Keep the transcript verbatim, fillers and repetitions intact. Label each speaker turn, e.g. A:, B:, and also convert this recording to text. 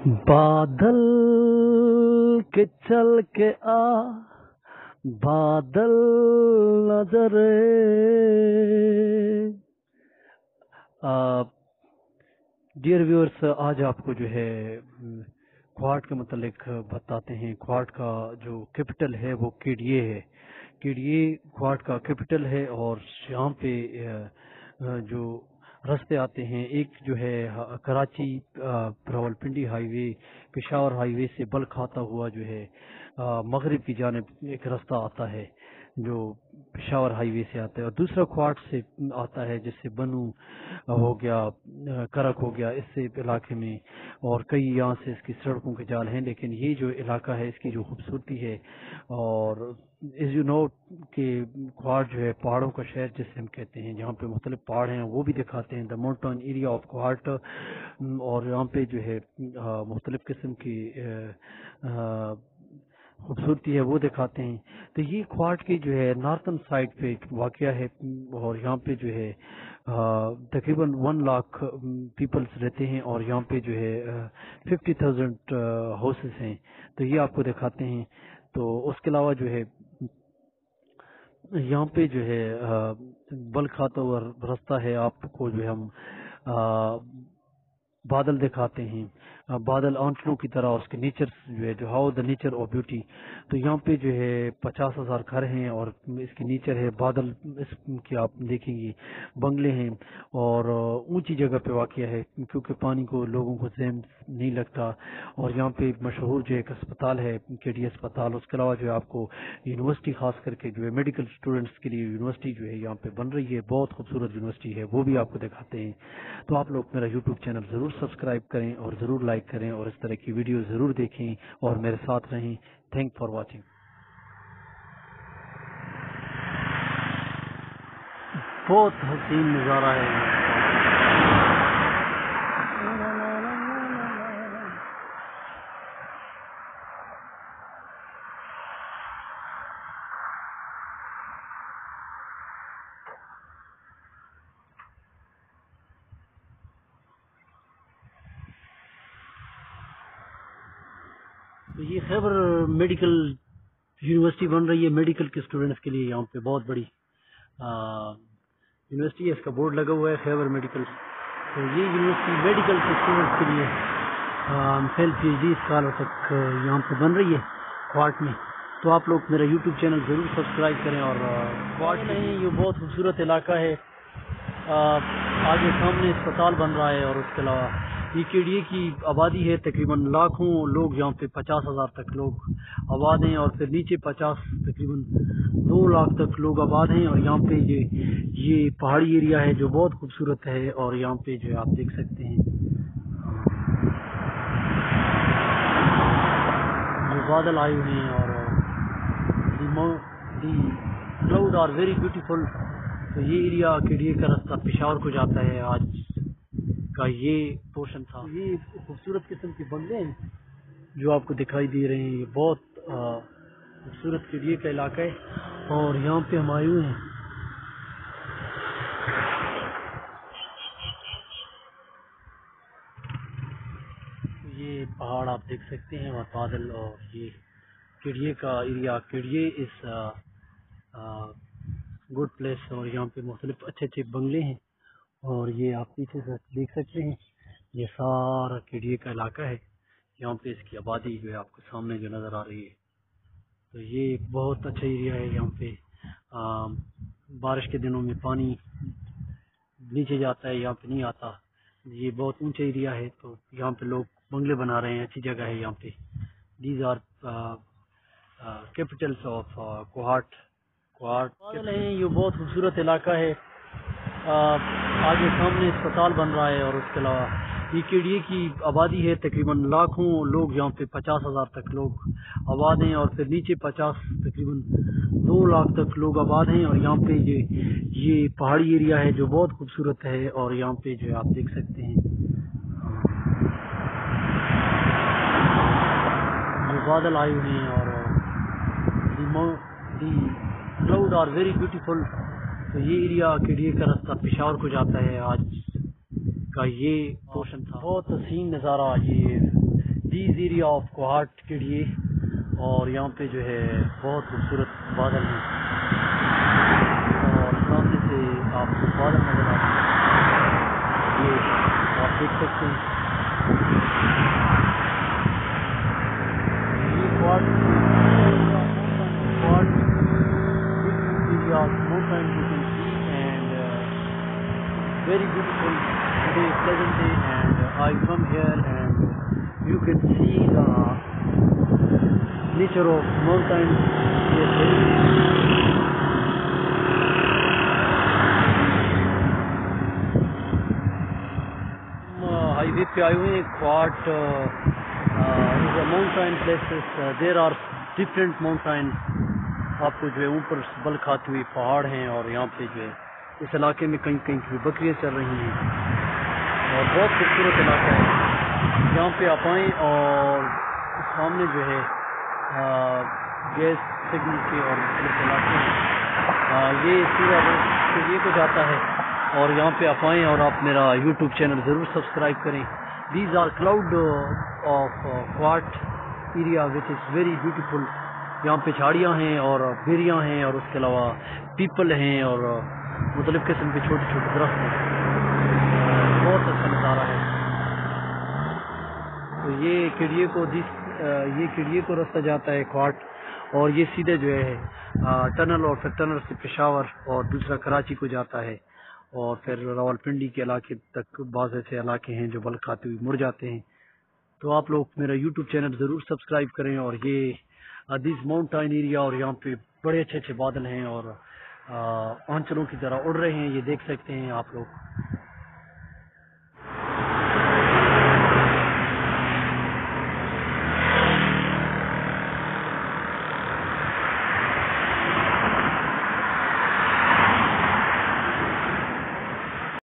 A: बादल के चल के आ बादल नजरे। डियर व्यूअर्स, आज आपको जो है क्वार्ट के मतलब बताते हैं। क्वार्ट का जो कैपिटल है वो केडीए है। केडीए क्वार्ट का कैपिटल है और यहाँ पे जो रास्ते आते हैं, एक जो है कराची रावलपिंडी हाईवे, पेशावर हाईवे से बल खाता हुआ जो है मगरिब की जानिब एक रास्ता आता है जो पेशावर हाईवे से आता है, और दूसरा क्वार्ट से आता है जिससे बनू हो गया, करक हो गया, इससे इलाके में, और कई यहाँ से इसकी सड़कों के जाल हैं। लेकिन ये जो इलाका है इसकी जो खूबसूरती है, और इस यू नो कि क्वार्ट जो है पहाड़ों का शहर जिसे हम कहते हैं, जहाँ पे मुख्तलिफ पहाड़ हैं वो भी दिखाते हैं, the mountain area of quart, और यहाँ पे जो है मुख्तलिफ किस्म की खूबसूरती है वो दिखाते हैं। तो ये क्वार्ट की जो है नॉर्थन साइड पे वाक़या है, और यहाँ पे जो है तकरीबन वन लाख पीपल्स रहते हैं, और यहाँ पे जो है फिफ्टी थाउजेंड हाउसेस हैं। तो ये आपको दिखाते हैं। तो उसके अलावा जो है यहाँ पे जो है बल खाता हुआ रास्ता है, आपको जो है हम आ, बादल दिखाते हैं, बादल आंचलों की तरह, उसके नेचर जो है, जो how the nature of beauty. तो यहाँ पे जो है पचास हजार घर हैं, और इसकी नेचर है बादल, इसकी आप देखेंगे बंगले हैं, और ऊंची जगह पे वाक़या है क्योंकि पानी को लोगों को जहम नहीं लगता। और यहाँ पे मशहूर जो एक अस्पताल है केडी अस्पताल। उसके अलावा जो है आपको यूनिवर्सिटी खास करके जो है मेडिकल स्टूडेंट्स के लिए यूनिवर्सिटी जो है यहाँ पे बन रही है, बहुत खूबसूरत यूनिवर्सिटी है, वो भी आपको दिखाते हैं। तो आप लोग मेरा यूट्यूब चैनल ज़रूर सब्सक्राइब करें और ज़रूर लाइक करें, और इस तरह की वीडियो ज़रूर देखें और मेरे साथ रहें। Thank for watching. बहुत हसीन नज़ारा है। तो ये खैबर मेडिकल यूनिवर्सिटी बन रही है मेडिकल के स्टूडेंट्स के लिए। यहाँ पे बहुत बड़ी यूनिवर्सिटी है, इसका बोर्ड लगा हुआ है खैबर मेडिकल। तो ये यूनिवर्सिटी मेडिकल के स्टूडेंट्स के लिए self P H D scholar तक यहाँ पे बन रही है क्वार्ट में। तो आप लोग मेरा यूट्यूब चैनल ज़रूर सब्सक्राइब करें। और क्वार्ट नहीं, ये बहुत खूबसूरत इलाका है। आ, आगे सामने अस्पताल बन रहा है, और उसके अलावा ये केडीए की आबादी है, तकरीबन लाखों लोग यहाँ पे, पचास हजार तक लोग आबाद हैं, और फिर नीचे पचास तकरीबन दो लाख तक लोग आबाद हैं। और यहाँ पे ये ये पहाड़ी एरिया है जो बहुत खूबसूरत है, और यहाँ पे जो आप देख सकते हैं जो बादल आए हुए हैं, और the cloud are very beautiful. तो ये एरिया केडीए का रास्ता पेशावर को जाता है आज का ये पोर्शन था। ये खूबसूरत किस्म के बंगले हैं जो आपको दिखाई दे रहे हैं। ये बहुत खूबसूरत केडीए का इलाका है, और यहाँ पे हम आए हुए हैं। ये पहाड़ आप देख सकते हैं और बादल, और ये केडीए का area. KDA is good place, और यहाँ पे मुख्तलिफ अच्छे अच्छे बंगले हैं, और ये आप पीछे से देख सकते हैं ये सारा केडीए का इलाका है। यहाँ पे इसकी आबादी जो है आपको सामने जो नज़र आ रही है। तो ये एक बहुत अच्छा एरिया है। यहाँ पे आ, बारिश के दिनों में पानी नीचे जाता है, यहाँ पे नहीं आता। ये बहुत ऊंचा एरिया है, तो यहाँ पे लोग बंगले बना रहे हैं, अच्छी जगह है यहाँ पे। These are capitals of Kohat. Kohat है, ये बहुत खूबसूरत इलाका है। आ, आगे सामने अस्पताल बन रहा है, और उसके अलावा ये केडीए की आबादी है, तकरीबन लाखों लोग यहाँ पे, पचास हजार तक लोग आबाद हैं, और फिर नीचे पचास तकरीबन दो लाख तक लोग आबाद हैं। और यहाँ पे ये ये पहाड़ी एरिया है जो बहुत खूबसूरत है, और यहाँ पे जो आप देख सकते हैं जो बादल आए हुए हैं, और the cloud are very beautiful. तो ये एरिया केडीए का रास्ता पेशावर को जाता है आज का ये पोर्शन था। बहुत हसीन नज़ारा ये دیز ایریا آف کوہاٹ کے لیے، اور یہاں پہ جو ہے بہت خوبصورت بادل ہیں، اور سامنے سے آپ کو بادل نظر آتے ہیں، یہ آپ دیکھ سکتے ہیں۔ یہ Kohat Kohat areas, mountains you can see, and uh, very beautiful today, pleasant day, and uh, I come here and you can see the nature of mountains here. Highway पे आए हुए हैं। Kohat is a mountain places. Uh, there are different mountains. آپ کو جو ہے اوپر بل کھاتے ہوئے پہاڑ ہیں، اور یہاں پہ جو ہے اس علاقے میں کہیں کہیں کی بکریاں چل رہی ہیں، اور بہت خوبصورت علاقہ ہے۔ یہاں پہ آپ آئیں، اور سامنے جو ہے گیس سگنل کے اور مختلف علاقے ہیں، یہ سیدھا روڈ یہ کو جاتا ہے، اور یہاں پہ آپ آئیں اور آپ میرا یوٹیوب چینل ضرور سبسکرائب کریں۔ These are cloud of Kohat area which is very beautiful. یہاں پہ جھاڑیاں ہیں اور بیریاں ہیں، اور اس کے علاوہ پیپل ہیں، اور مختلف قسم کے چھوٹے چھوٹے درخت ہیں، بہت اچھا نظارہ ہے۔ تو یہ کیڈیے کو یہ کیڈیے کو رستہ جاتا ہے کوہاٹ، اور یہ سیدھے جو ہے ٹنل، اور پھر ٹنل سے پشاور اور دوسرا کراچی کو جاتا ہے، اور پھر راول پنڈی کے علاقے تک بعض ایسے علاقے ہیں جو بل کھاتے ہوئے مڑ جاتے ہیں۔ تو آپ لوگ میرا یوٹیوب چینل ضرور سبسکرائب کریں، اور یہ دیز ماؤنٹین ایریا، اور یہاں پہ بڑے اچھے اچھے بادل ہیں، اور آنچلوں کی طرح اڑ رہے ہیں، یہ دیکھ سکتے ہیں آپ لوگ۔